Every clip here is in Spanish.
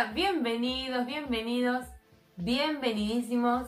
Hola, bienvenidos, bienvenidísimos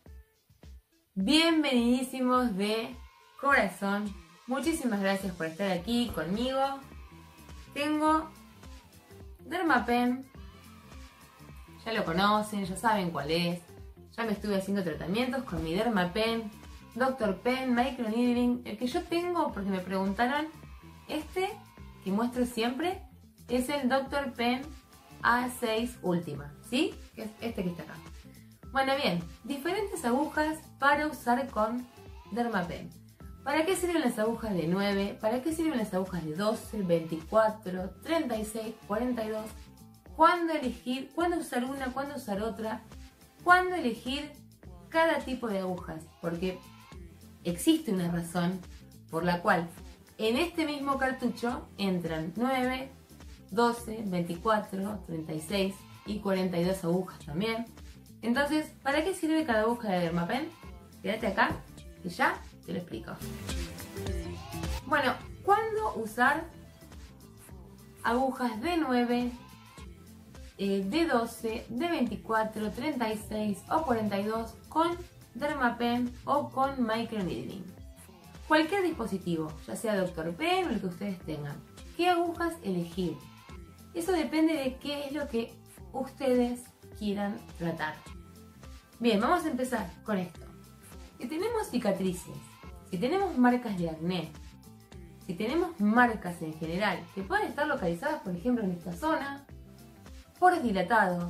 de corazón. Muchísimas gracias por estar aquí conmigo. Tengo Dermapen, ya lo conocen, ya saben cuál es. Ya me estuve haciendo tratamientos con mi Dermapen, Dr. Pen, Microneedling. El que yo tengo, porque me preguntaron, este que muestro siempre es el Dr. Pen A6 Ultima, ¿sí? Que es este que está acá. Bueno, bien, diferentes agujas para usar con Dermapen. ¿Para qué sirven las agujas de 9? ¿Para qué sirven las agujas de 12, 24, 36, 42? ¿Cuándo elegir? ¿Cuándo usar una? ¿Cuándo usar otra? ¿Cuándo elegir cada tipo de agujas? Porque existe una razón por la cual en este mismo cartucho entran 9, 12, 24, 36 y 42 agujas también. Entonces, ¿para qué sirve cada aguja de Dermapen? Quédate acá y ya te lo explico. Bueno, ¿cuándo usar agujas de 9, de 12, de 24, 36 o 42 con Dermapen o con Microneedling? Cualquier dispositivo, ya sea Dr. Pen o el que ustedes tengan. ¿Qué agujas elegir? Eso depende de qué es lo que ustedes quieran tratar. Bien, vamos a empezar con esto. Si tenemos cicatrices, si tenemos marcas de acné, si tenemos marcas en general que pueden estar localizadas, por ejemplo, en esta zona, poros dilatados,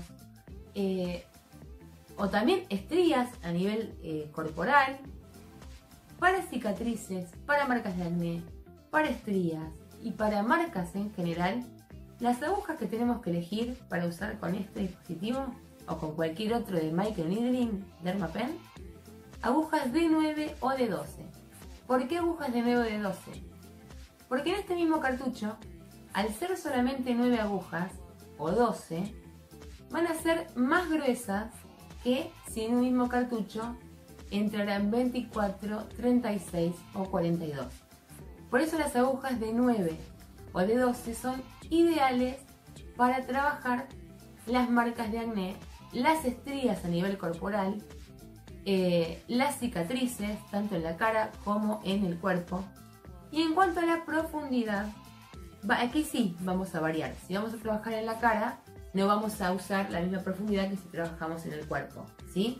o también estrías a nivel corporal, para cicatrices, para marcas de acné, para estrías y para marcas en general, las agujas que tenemos que elegir para usar con este dispositivo o con cualquier otro de Microneedling, Dermapen, agujas de 9 o de 12. ¿Por qué agujas de 9 o de 12? Porque en este mismo cartucho, al ser solamente 9 agujas o 12, van a ser más gruesas que si en un mismo cartucho entrarán 24, 36 o 42. Por eso las agujas de 9 o de 12 son ideales para trabajar las marcas de acné, las estrías a nivel corporal, las cicatrices, tanto en la cara como en el cuerpo. Y en cuanto a la profundidad, aquí sí vamos a variar. Si vamos a trabajar en la cara, no vamos a usar la misma profundidad que si trabajamos en el cuerpo, ¿sí?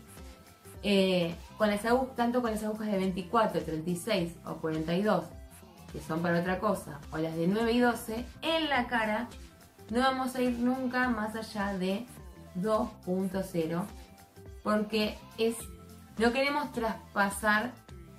Tanto con las agujas de 24, 36 o 42, que son para otra cosa, o las de 9 y 12, en la cara no vamos a ir nunca más allá de 2.0, porque no queremos traspasar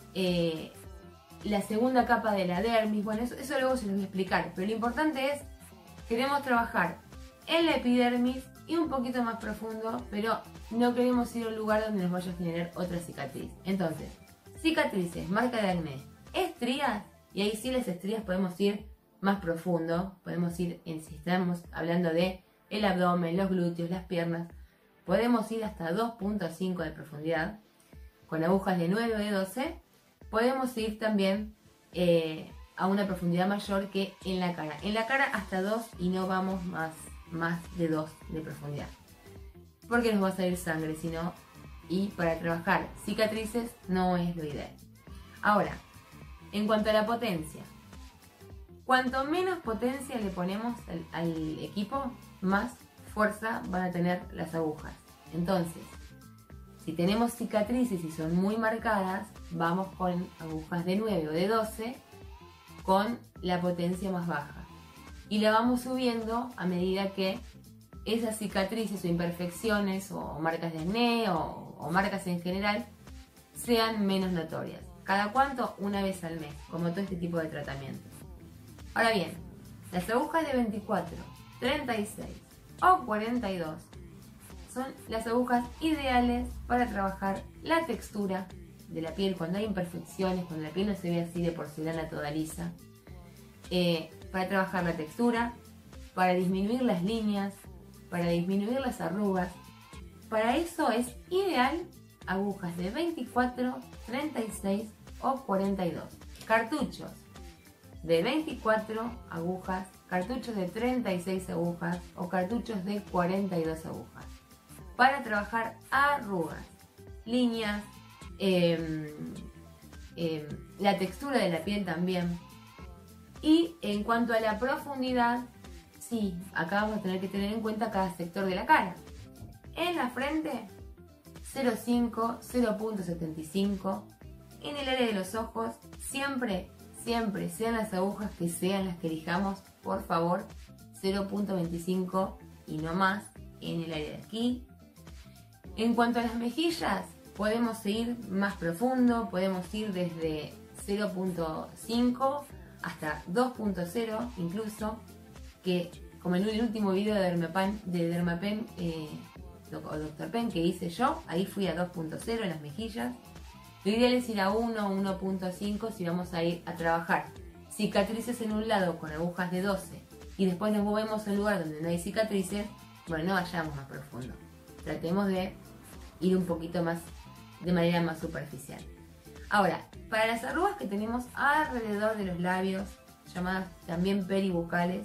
la segunda capa de la dermis. Bueno, eso luego se los voy a explicar, pero lo importante es, queremos trabajar en la epidermis y un poquito más profundo, pero no queremos ir a un lugar donde nos vaya a generar otra cicatriz. Entonces, cicatrices, marca de acné, estrías, y ahí sí las estrías podemos ir más profundo, podemos ir, si estamos hablando de el abdomen, los glúteos, las piernas, podemos ir hasta 2.5 de profundidad. Con agujas de 9 o de 12 podemos ir también a una profundidad mayor que en la cara. En la cara hasta 2 y no vamos más de 2 de profundidad, porque nos va a salir sangre, sino, y para trabajar cicatrices no es lo ideal. Ahora, en cuanto a la potencia, cuanto menos potencia le ponemos al equipo, más fuerza van a tener las agujas. Entonces, si tenemos cicatrices y son muy marcadas, vamos con agujas de 9 o de 12 con la potencia más baja. Y la vamos subiendo a medida que esas cicatrices o imperfecciones o marcas de acné o marcas en general sean menos notorias. ¿Cada cuánto? Una vez al mes, como todo este tipo de tratamientos. Ahora bien, las agujas de 24, 36 o 42 son las agujas ideales para trabajar la textura de la piel cuando hay imperfecciones, cuando la piel no se ve así de porcelana toda lisa. Para trabajar la textura, para disminuir las líneas, para disminuir las arrugas. Para eso es ideal agujas de 24, 36 o 42. Cartuchos de 24 agujas cartuchos de 36 agujas o cartuchos de 42 agujas para trabajar arrugas, líneas, la textura de la piel también. Y en cuanto a la profundidad, sí, acá vamos a tener que tener en cuenta cada sector de la cara. En la frente, 0,5, 0,75. En el área de los ojos, siempre, sean las agujas que sean las que elijamos, por favor, 0,25 y no más en el área de aquí. En cuanto a las mejillas, podemos ir más profundo, podemos ir desde 0,5 hasta 2,0 incluso, que como en el último video de Dermapen o Dr. Pen que hice yo, ahí fui a 2,0 en las mejillas. Lo ideal es ir a 1 o 1,5 si vamos a ir a trabajar cicatrices en un lado con agujas de 12 y después nos movemos a un lugar donde no hay cicatrices. Bueno, no vayamos más profundo, tratemos de ir un poquito más de manera más superficial. Ahora, para las arrugas que tenemos alrededor de los labios, llamadas también peribucales,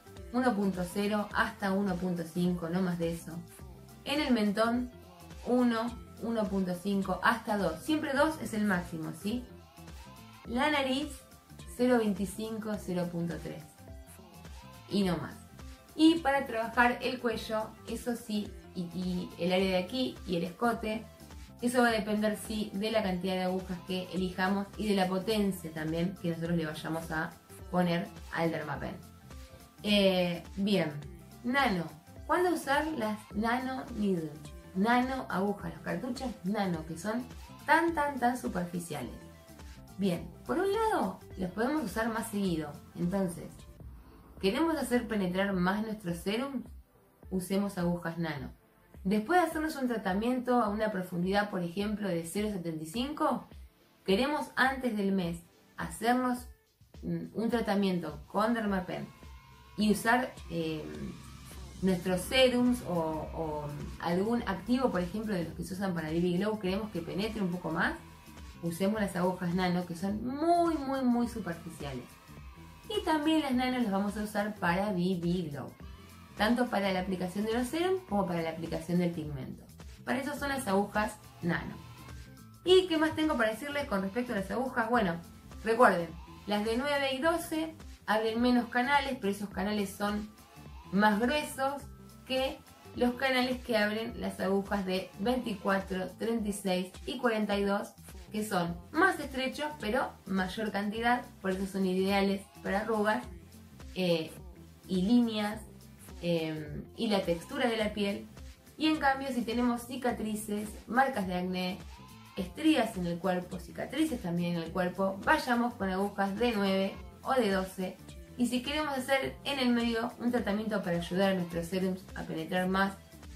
1,0 hasta 1,5, no más de eso. En el mentón, 1, 1,5 hasta 2. Siempre 2 es el máximo, ¿sí? La nariz, 0,25, 0,3. Y no más. Y para trabajar el cuello, eso sí, y el área de aquí y el escote, eso va a depender, sí, de la cantidad de agujas que elijamos y de la potencia también que nosotros le vayamos a poner al Dermapen. Bien, nano. ¿Cuándo usar las nano needles? Nano agujas, los cartuchos nano, que son tan superficiales. Bien, por un lado, los podemos usar más seguido. Entonces, ¿queremos hacer penetrar más nuestro serum? Usemos agujas nano. Después de hacernos un tratamiento a una profundidad, por ejemplo, de 0,75, queremos antes del mes hacernos un tratamiento con Dermapen y usar nuestros serums o algún activo, por ejemplo, de los que se usan para BB Glow, queremos que penetre un poco más, usemos las agujas nano, que son muy superficiales. Y también las nano las vamos a usar para BB Glow, tanto para la aplicación de los serums como para la aplicación del pigmento. Para eso son las agujas nano. ¿Y qué más tengo para decirles con respecto a las agujas? Bueno, recuerden, las de 9 y 12 abren menos canales, pero esos canales son más gruesos que los canales que abren las agujas de 24, 36 y 42, que son más estrechos pero mayor cantidad, por eso son ideales para arrugas y líneas y la textura de la piel. Y en cambio, si tenemos cicatrices, marcas de acné, estrías en el cuerpo, cicatrices también en el cuerpo, vayamos con agujas de 9 o de 12. Y si queremos hacer en el medio un tratamiento para ayudar a nuestros serums a penetrar más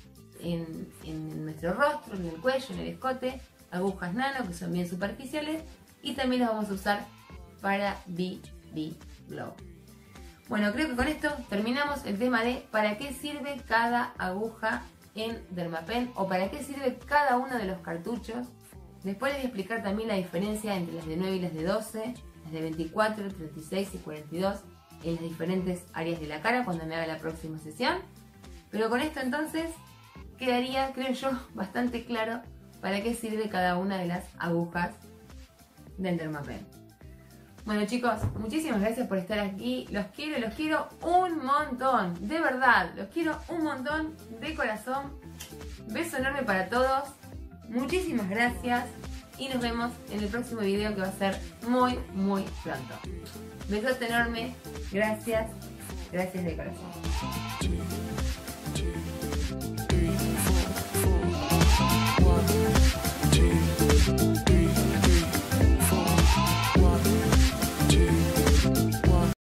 en nuestro rostro, en el cuello, en el escote, agujas nano, que son bien superficiales, y también las vamos a usar para BB Glow. Bueno, creo que con esto terminamos el tema de para qué sirve cada aguja en Dermapen o para qué sirve cada uno de los cartuchos. Después les voy a explicar también la diferencia entre las de 9 y las de 12, las de 24, 36 y 42 en las diferentes áreas de la cara cuando me haga la próxima sesión. Pero con esto entonces quedaría, creo yo, bastante claro para qué sirve cada una de las agujas del Dermapen. Bueno chicos, muchísimas gracias por estar aquí, los quiero un montón, de verdad, los quiero un montón de corazón. Beso enorme para todos, muchísimas gracias y nos vemos en el próximo video que va a ser muy pronto. Besote enorme, gracias de corazón.